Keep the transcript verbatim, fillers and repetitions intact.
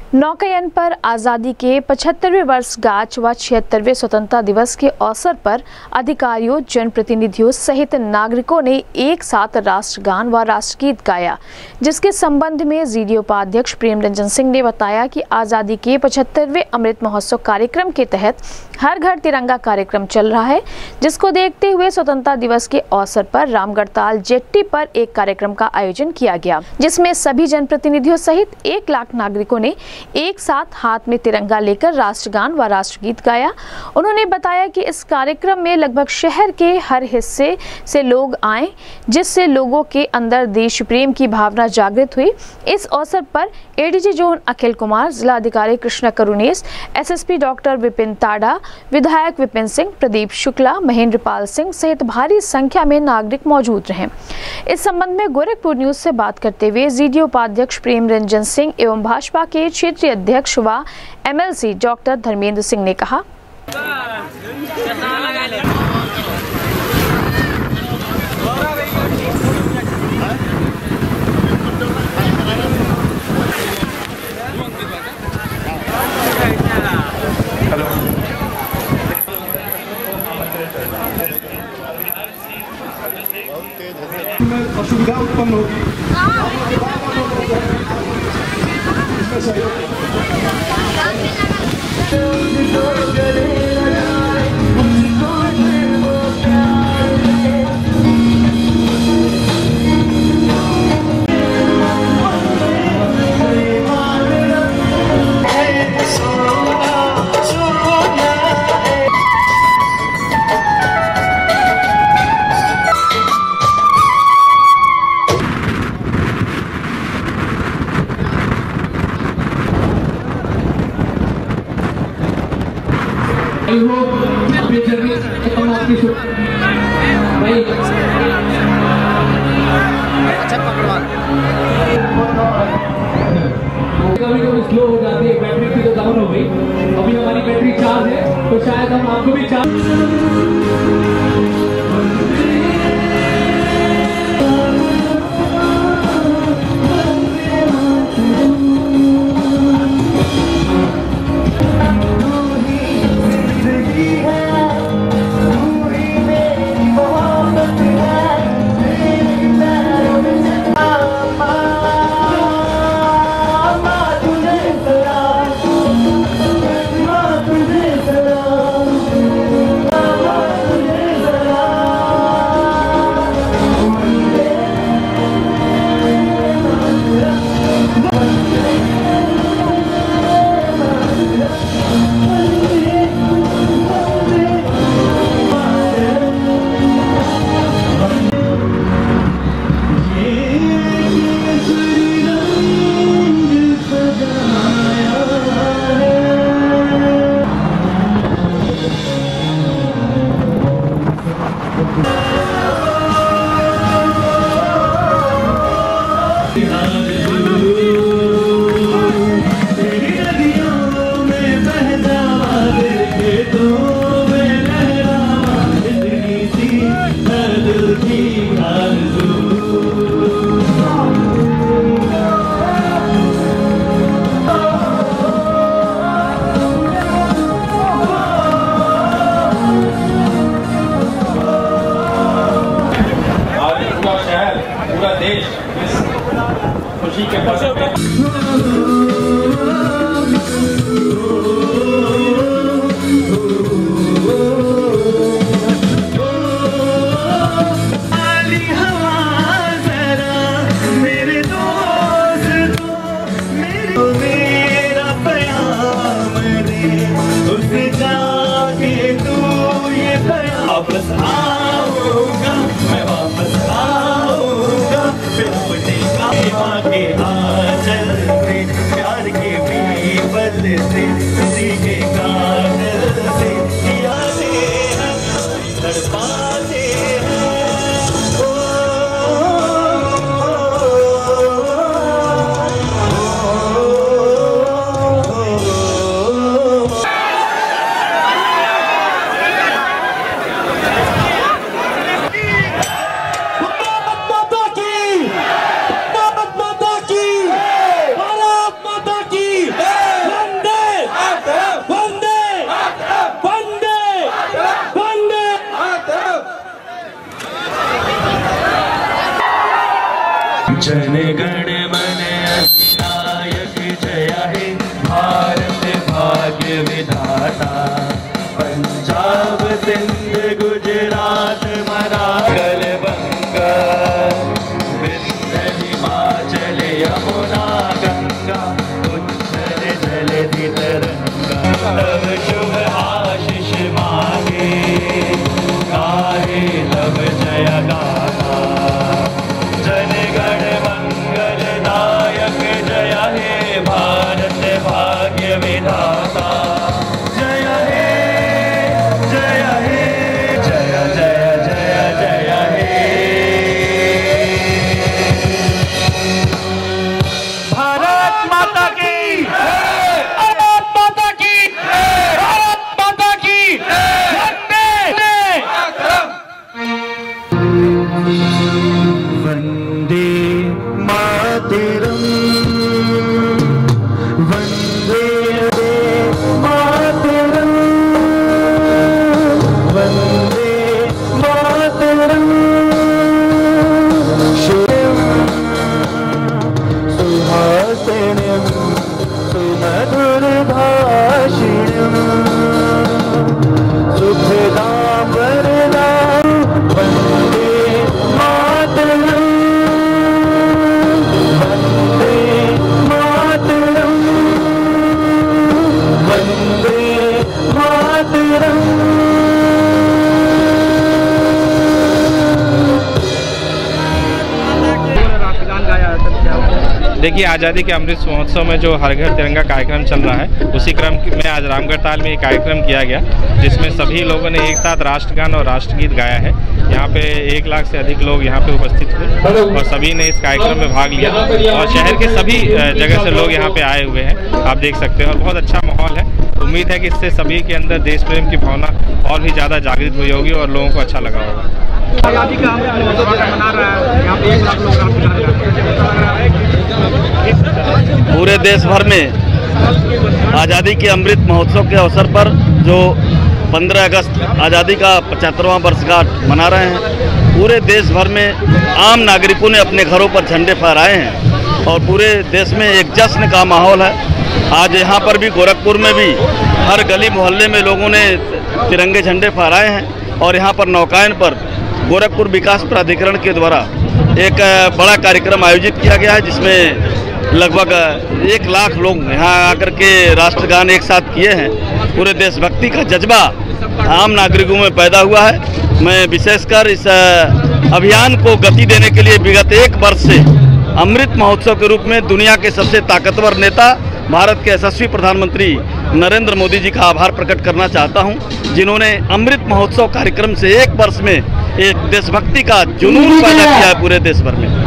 नौकायन पर आज़ादी के पचहत्तरवें वर्षगांठ व छिहत्तरवें स्वतंत्रता दिवस के अवसर पर अधिकारियों, जनप्रतिनिधियों सहित नागरिकों ने एक साथ राष्ट्रगान व राष्ट्रगीत गाया, जिसके संबंध में जीडी उपाध्यक्ष प्रेम रंजन सिंह ने बताया कि आज़ादी के पचहत्तरवें अमृत महोत्सव कार्यक्रम के तहत हर घर तिरंगा कार्यक्रम चल रहा है, जिसको देखते हुए स्वतंत्रता दिवस के अवसर पर रामगढ़ताल जेट्टी पर एक कार्यक्रम का आयोजन किया गया, जिसमें सभी जनप्रतिनिधियों सहित एक लाख नागरिकों ने एक साथ हाथ में तिरंगा लेकर राष्ट्रगान व राष्ट्रगीत गाया। उन्होंने बताया कि इस कार्यक्रम में लगभग शहर के हर हिस्से से लोग आए, जिससे लोगों के अंदर देश प्रेम की भावना जागृत हुई। इस अवसर पर एडीजी जोन अखिल कुमार, जिलाधिकारी कृष्णा करुणेश, एसएसपी डॉक्टर विपिन ताड़ा, विधायक विपिन सिंह, प्रदीप शुक्ला, महेंद्र पाल सिंह सहित भारी संख्या में नागरिक मौजूद रहे। इस संबंध में गोरखपुर न्यूज से बात करते हुए जीडी उपाध्यक्ष प्रेम रंजन सिंह एवं भाजपा के क्षेत्रीय अध्यक्ष व एमएलसी डॉक्टर धर्मेंद्र सिंह ने कहा, असुविधा उत्पन्न होगी। अपनी जर्नी खत्म आपकी भाई अच्छा पकड़वा कभी कभी स्लो हो जाती है, बैटरी की तो डाउन हो गई। अभी हमारी बैटरी चार्ज है तो शायद हम आपको भी चार्ज पूरा देश इस खुशी के पर्व पे वापस आऊंगा, मैं वापस आऊंगा, फिर अपने माँ के आंचल से, प्यार के पीपल से, किसी के काजल से यादें तड़पाते हैं। भारत माता की जन गण मन अधिनायक जय हे भारत भाग्य विधाता पंजाब सिंध गुजरात मराठवाड़ा बंगा विंध्य हिमाचल यमुना गंगा उत्तर जलधि तरंगा तब शुभ आशीष मांगे गाहे तब जय गाथा जन गण मंगल नायक जय हे भारत भाग्य विधाता जय हे जय हे जय जय जय जय हे भारत माता की भारत माता की भारत माता की वंदे मातरम वंदे मातरम वंदे मातरम शिवम सुहासिनीम सुमधुर भाषिणीम सुखदां वरदां वंदे मातरम वंदे मातरम वंदे मातरम। देखिए, आज़ादी के अमृत महोत्सव में जो हर घर तिरंगा कार्यक्रम चल रहा है, उसी क्रम में आज रामगढ़ ताल में एक कार्यक्रम किया गया जिसमें सभी लोगों ने एक साथ राष्ट्रगान और राष्ट्रगीत गाया है। यहाँ पे एक लाख से अधिक लोग यहाँ पे उपस्थित हुए और सभी ने इस कार्यक्रम में भाग लिया और शहर के सभी जगह से लोग यहाँ पे आए हुए हैं, आप देख सकते हैं, और बहुत अच्छा माहौल है। उम्मीद है कि इससे सभी के अंदर देश प्रेम की भावना और भी ज़्यादा जागृत हुई होगी और लोगों को अच्छा लगा होगा। आज़ादी का अमृत महोत्सव मना रहा है, यहाँ पे एक लाख लोग पूरे देश भर में आज़ादी के अमृत महोत्सव के अवसर पर जो पंद्रह अगस्त आज़ादी का पचहत्तरवां वर्षगांठ मना रहे हैं, पूरे देश भर में आम नागरिकों ने अपने घरों पर झंडे फहराए हैं और पूरे देश में एक जश्न का माहौल है। आज यहाँ पर भी गोरखपुर में भी हर गली मोहल्ले में लोगों ने तिरंगे झंडे फहराए हैं और यहाँ पर नौकायन पर गोरखपुर विकास प्राधिकरण के द्वारा एक बड़ा कार्यक्रम आयोजित किया गया है जिसमें लगभग एक लाख लोग यहाँ आकर के राष्ट्रगान एक साथ किए हैं। पूरे देशभक्ति का जज्बा आम नागरिकों में पैदा हुआ है। मैं विशेषकर इस अभियान को गति देने के लिए विगत एक वर्ष से अमृत महोत्सव के रूप में दुनिया के सबसे ताकतवर नेता भारत के यशस्वी प्रधानमंत्री नरेंद्र मोदी जी का आभार प्रकट करना चाहता हूं, जिन्होंने अमृत महोत्सव कार्यक्रम से एक वर्ष में एक देशभक्ति का जुनून पैदा किया है पूरे देश भर में।